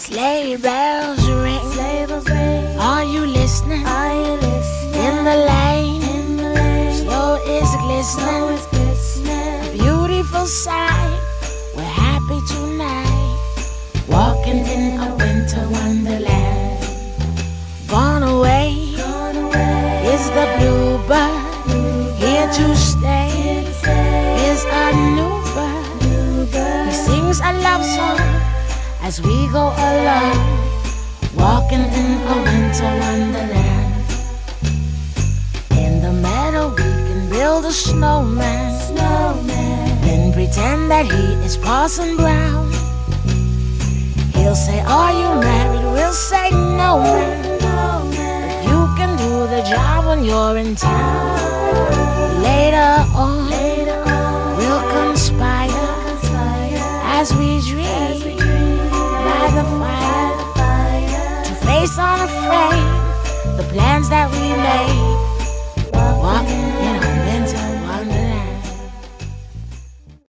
Sleigh bells ring. Are you listening? In the lane, snow is glistening. A beautiful sight. We're happy tonight, walking in a winter wonderland. Gone away is the bluebird, here to stay is a new bird. He sings a love song as we go along, walking in a winter wonderland. In the meadow we can build a snowman, then pretend that he is Parson Brown. He'll say, are you married? We'll say, no, man. But you can do the job when you're in town. Later on, we'll conspire as we dream by the fire to face unafraid the plans that we made, walking